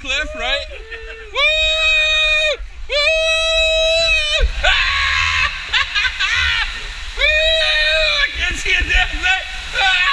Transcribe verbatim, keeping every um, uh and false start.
cliff, right? Woo! Woo! Ah! Woo! I can't see a damn thing. Ah!